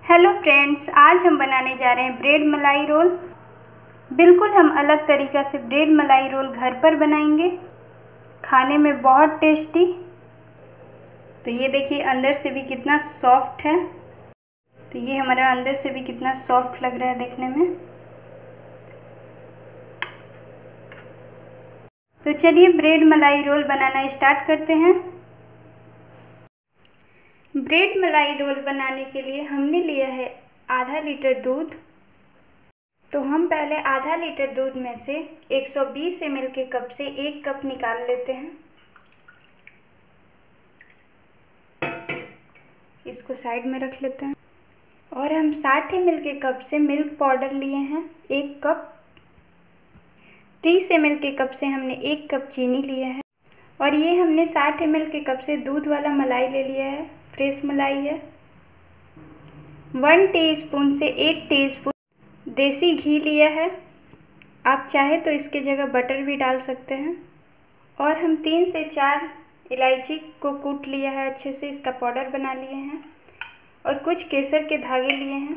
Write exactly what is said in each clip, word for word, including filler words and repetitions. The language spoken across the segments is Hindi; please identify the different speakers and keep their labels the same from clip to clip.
Speaker 1: हेलो फ्रेंड्स, आज हम बनाने जा रहे हैं ब्रेड मलाई रोल। बिल्कुल हम अलग तरीक़ा से ब्रेड मलाई रोल घर पर बनाएंगे, खाने में बहुत टेस्टी। तो ये देखिए अंदर से भी कितना सॉफ्ट है। तो ये हमारा अंदर से भी कितना सॉफ्ट लग रहा है देखने में। तो चलिए ब्रेड मलाई रोल बनाना स्टार्ट करते हैं। ब्रेड मलाई रोल बनाने के लिए हमने लिया है आधा लीटर दूध। तो हम पहले आधा लीटर दूध में से एक सौ बीस एम एल के कप से एक कप निकाल लेते हैं। इसको साइड में रख लेते हैं। और हम साठ एम एल के कप से मिल्क पाउडर लिए हैं एक कप। तीस एम एल के कप से हमने एक कप चीनी लिया है। और ये हमने साठ एम एल के कप से दूध वाला मलाई ले लिया है, फ्रेश मलाई है। वन टीस्पून से एक टीस्पून देसी घी लिया है। आप चाहे तो इसके जगह बटर भी डाल सकते हैं। और हम तीन से चार इलायची को कूट लिया है अच्छे से, इसका पाउडर बना लिए हैं। और कुछ केसर के धागे लिए हैं।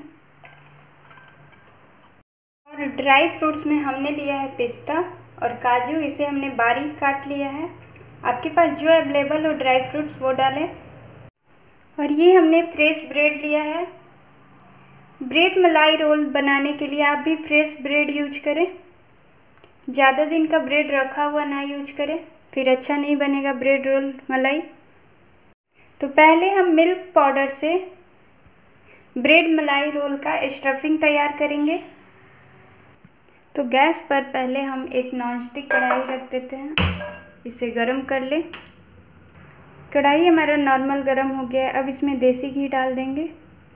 Speaker 1: और ड्राई फ्रूट्स में हमने लिया है पिस्ता और काजू, इसे हमने बारीक काट लिया है। आपके पास जो अवेलेबल हो ड्राई फ्रूट्स वो डालें। और ये हमने फ्रेश ब्रेड लिया है। ब्रेड मलाई रोल बनाने के लिए आप भी फ्रेश ब्रेड यूज करें। ज़्यादा दिन का ब्रेड रखा हुआ ना यूज करें, फिर अच्छा नहीं बनेगा ब्रेड रोल मलाई। तो पहले हम मिल्क पाउडर से ब्रेड मलाई रोल का स्टफिंग तैयार करेंगे। तो गैस पर पहले हम एक नॉनस्टिक कढ़ाई रख देते हैं, इसे गरम कर ले। कढ़ाई हमारा नॉर्मल गरम हो गया है। अब इसमें देसी घी डाल देंगे,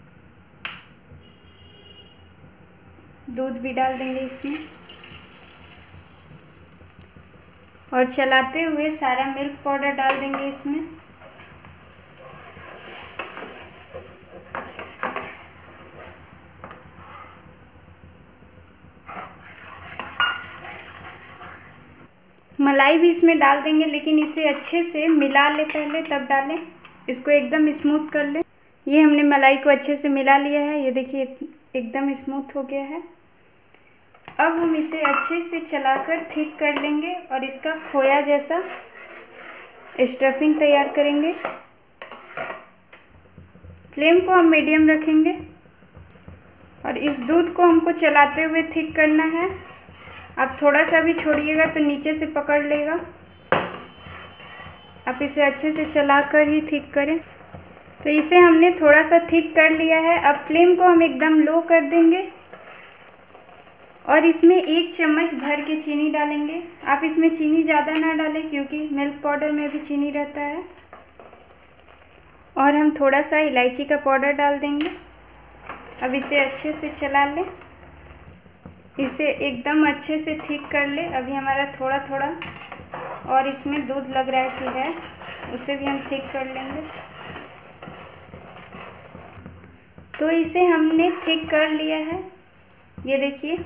Speaker 1: दूध भी डाल देंगे इसमें। और चलाते हुए सारा मिल्क पाउडर डाल देंगे इसमें। मलाई भी इसमें डाल देंगे, लेकिन इसे अच्छे से मिला ले पहले, तब डालें। इसको एकदम स्मूथ कर लें। ये हमने मलाई को अच्छे से मिला लिया है, ये देखिए एकदम स्मूथ हो गया है। अब हम इसे अच्छे से चलाकर थिक कर लेंगे और इसका खोया जैसा स्टफिंग तैयार करेंगे। फ्लेम को हम मीडियम रखेंगे। और इस दूध को हमको चलाते हुए थिक करना है। आप थोड़ा सा भी छोड़िएगा तो नीचे से पकड़ लेगा। आप इसे अच्छे से चलाकर ही थिक करें। तो इसे हमने थोड़ा सा थिक कर लिया है। अब फ्लेम को हम एकदम लो कर देंगे और इसमें एक चम्मच भर के चीनी डालेंगे। आप इसमें चीनी ज़्यादा ना डालें क्योंकि मिल्क पाउडर में भी चीनी रहता है। और हम थोड़ा सा इलायची का पाउडर डाल देंगे। अब इसे अच्छे से चला लें, इसे एकदम अच्छे से थिक कर ले। अभी हमारा थोड़ा थोड़ा और इसमें दूध लग रहा है कि है, उसे भी हम थिक कर लेंगे। तो इसे हमने थिक कर लिया है, ये देखिए।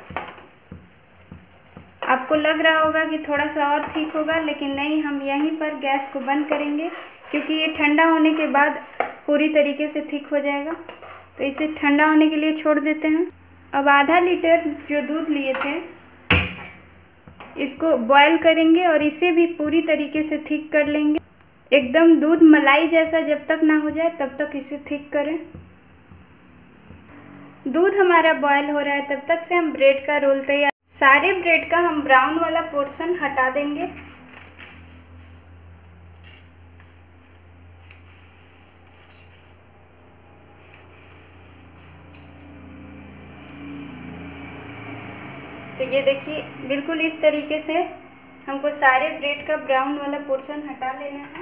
Speaker 1: आपको लग रहा होगा कि थोड़ा सा और थिक होगा, लेकिन नहीं, हम यहीं पर गैस को बंद करेंगे क्योंकि ये ठंडा होने के बाद पूरी तरीके से थिक हो जाएगा। तो इसे ठंडा होने के लिए छोड़ देते हैं। अब आधा लीटर जो दूध लिए थे इसको बॉयल करेंगे और इसे भी पूरी तरीके से थिक कर लेंगे। एकदम दूध मलाई जैसा जब तक ना हो जाए तब तक इसे थिक करें। दूध हमारा बॉयल हो रहा है, तब तक से हम ब्रेड का रोल तैयार। सारे ब्रेड का हम ब्राउन वाला पोर्शन हटा देंगे। तो ये देखिए बिल्कुल इस तरीके से हमको सारे ब्रेड का ब्राउन वाला पोर्शन हटा लेना है।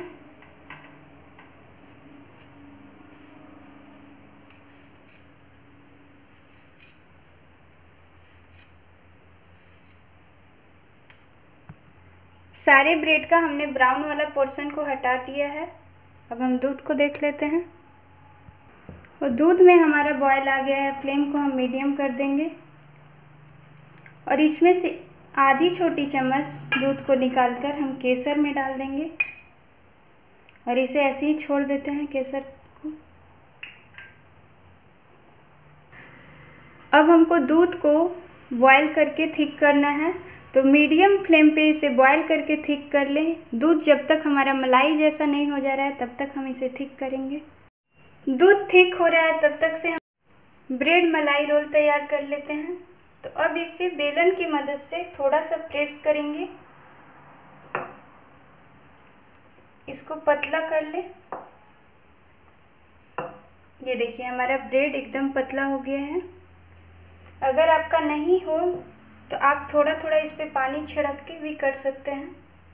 Speaker 1: सारे ब्रेड का हमने ब्राउन वाला पोर्शन को हटा दिया है। अब हम दूध को देख लेते हैं। और दूध में हमारा बॉयल आ गया है। फ्लेम को हम मीडियम कर देंगे और इसमें से आधी छोटी चम्मच दूध को निकालकर हम केसर में डाल देंगे और इसे ऐसे ही छोड़ देते हैं केसर को। अब हमको दूध को बॉयल करके थिक करना है, तो मीडियम फ्लेम पे इसे बॉयल करके थिक कर लें। दूध जब तक हमारा मलाई जैसा नहीं हो जा रहा है तब तक हम इसे थिक करेंगे। दूध थिक हो रहा है तब तक से हम ब्रेड मलाई रोल तैयार कर लेते हैं। तो अब इसे बेलन की मदद से थोड़ा सा प्रेस करेंगे, इसको पतला कर ले। ये देखिए हमारा ब्रेड एकदम पतला हो गया है। अगर आपका नहीं हो तो आप थोड़ा थोड़ा इस पे पानी छिड़क के भी कर सकते हैं।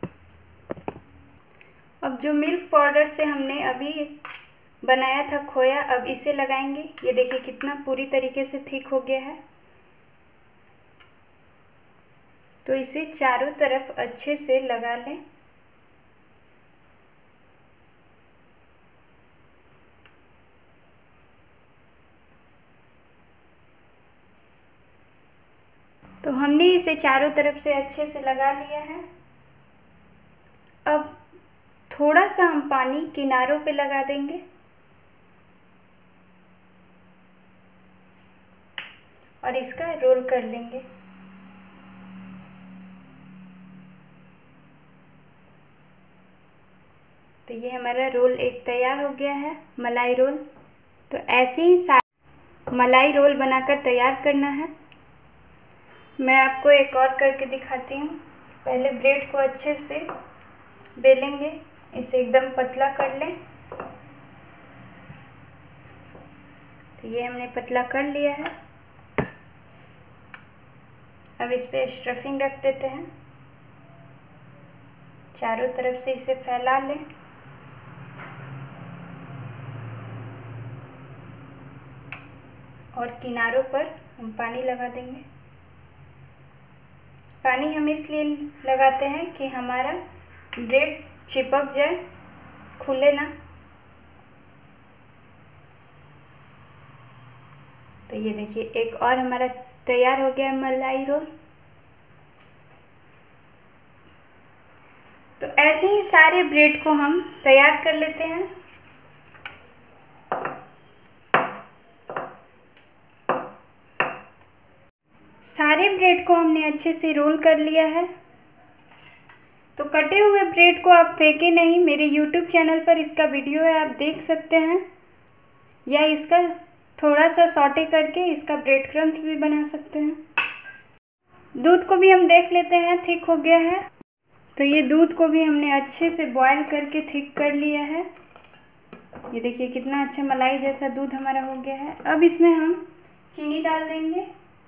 Speaker 1: अब जो मिल्क पाउडर से हमने अभी बनाया था खोया, अब इसे लगाएंगे। ये देखिए कितना पूरी तरीके से थिक हो गया है। तो इसे चारों तरफ अच्छे से लगा लें। तो हमने इसे चारों तरफ से अच्छे से लगा लिया है। अब थोड़ा सा हम पानी किनारों पे लगा देंगे और इसका रोल कर लेंगे। तो ये हमारा रोल एक तैयार हो गया है, मलाई रोल। तो ऐसे ही सारे मलाई रोल बनाकर तैयार करना है। मैं आपको एक और करके दिखाती हूँ। पहले ब्रेड को अच्छे से बेलेंगे, इसे एकदम पतला कर लें। तो ये हमने पतला कर लिया है। अब इस पे स्टफिंग रख देते हैं, चारों तरफ से इसे फैला लें। और किनारों पर हम पानी लगा देंगे। पानी हम इसलिए लगाते हैं कि हमारा ब्रेड चिपक जाए, खुले ना। तो ये देखिए एक और हमारा तैयार हो गया है मलाई रोल। तो ऐसे ही सारे ब्रेड को हम तैयार कर लेते हैं। सारे ब्रेड को हमने अच्छे से रोल कर लिया है। तो कटे हुए ब्रेड को आप फेंके नहीं, मेरे यूट्यूब चैनल पर इसका वीडियो है, आप देख सकते हैं। या इसका थोड़ा सा सॉटे करके इसका ब्रेड क्रम्स भी बना सकते हैं। दूध को भी हम देख लेते हैं, थिक हो गया है। तो ये दूध को भी हमने अच्छे से बॉयल करके थिक कर लिया है। ये देखिए कितना अच्छा मलाई जैसा दूध हमारा हो गया है। अब इसमें हम चीनी डाल देंगे।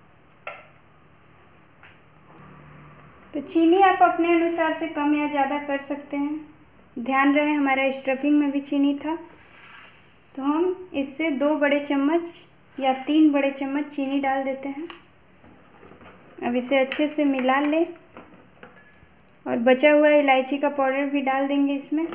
Speaker 1: तो चीनी आप अपने अनुसार से कम या ज़्यादा कर सकते हैं। ध्यान रहे हमारा स्टफिंग में भी चीनी था। तो हम इससे दो बड़े चम्मच या तीन बड़े चम्मच चीनी डाल देते हैं। अब इसे अच्छे से मिला लें और बचा हुआ इलायची का पाउडर भी डाल देंगे इसमें।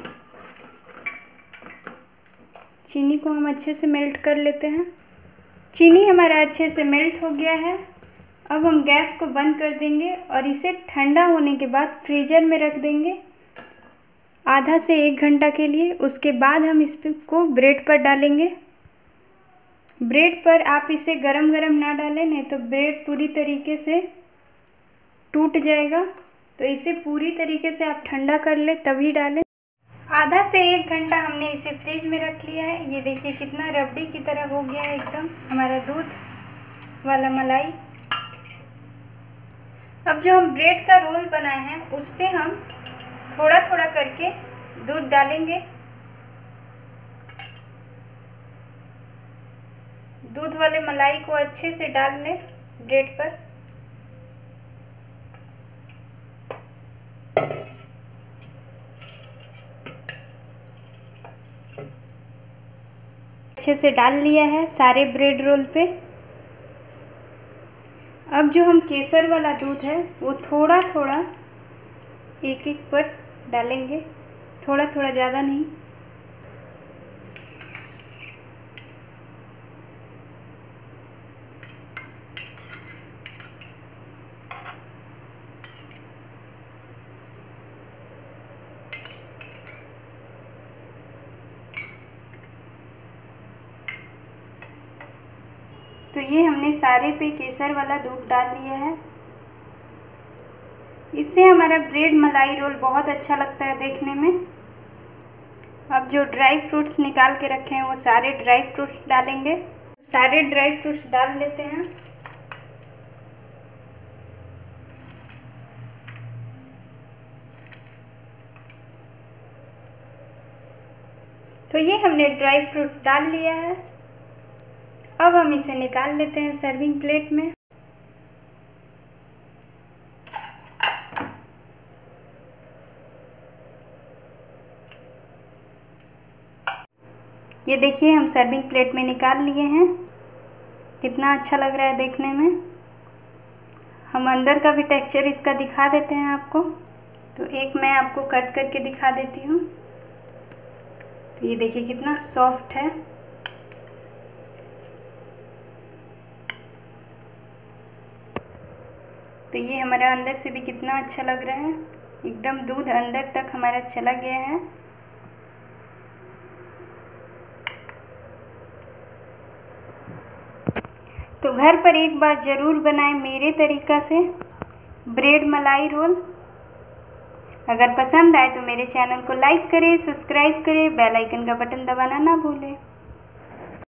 Speaker 1: चीनी को हम अच्छे से मेल्ट कर लेते हैं। चीनी हमारा अच्छे से मेल्ट हो गया है। अब हम गैस को बंद कर देंगे और इसे ठंडा होने के बाद फ्रीजर में रख देंगे आधा से एक घंटा के लिए। उसके बाद हम इसको ब्रेड पर डालेंगे। ब्रेड पर आप इसे गरम गरम ना डालें, नहीं तो ब्रेड पूरी तरीके से टूट जाएगा। तो इसे पूरी तरीके से आप ठंडा कर ले तभी डालें। आधा से एक घंटा हमने इसे फ्रिज में रख लिया है। ये देखिए कितना रबड़ी की तरह हो गया है एकदम हमारा दूध वाला मलाई। अब जो हम ब्रेड का रोल बनाए हैं उस पर हम थोड़ा थोड़ा करके दूध डालेंगे। दूध वाले मलाई को अच्छे से डाल लें ब्रेड पर। अच्छे से डाल लिया है सारे ब्रेड रोल पे। अब जो हम केसर वाला दूध है वो थोड़ा थोड़ा एक एक पर डालेंगे, थोड़ा थोड़ा, ज़्यादा नहीं। तो ये हमने सारे पे केसर वाला दूध डाल लिया है। इससे हमारा ब्रेड मलाई रोल बहुत अच्छा लगता है देखने में। अब जो ड्राई फ्रूट्स निकाल के रखे हैं वो सारे ड्राई फ्रूट्स डालेंगे। सारे ड्राई फ्रूट्स डाल लेते हैं। तो ये हमने ड्राई फ्रूट डाल लिया है। अब हम इसे निकाल लेते हैं सर्विंग प्लेट में। ये देखिए हम सर्विंग प्लेट में निकाल लिए हैं। कितना अच्छा लग रहा है देखने में। हम अंदर का भी टेक्सचर इसका दिखा देते हैं आपको। तो एक मैं आपको कट करके दिखा देती हूँ। तो ये देखिए कितना सॉफ्ट है। तो ये हमारा अंदर से भी कितना अच्छा लग रहा है। एकदम दूध अंदर तक हमारा चला गया है। तो घर पर एक बार ज़रूर बनाएं मेरे तरीक़ा से ब्रेड मलाई रोल। अगर पसंद आए तो मेरे चैनल को लाइक करें, सब्सक्राइब करें, बेल आइकन का बटन दबाना ना भूलें।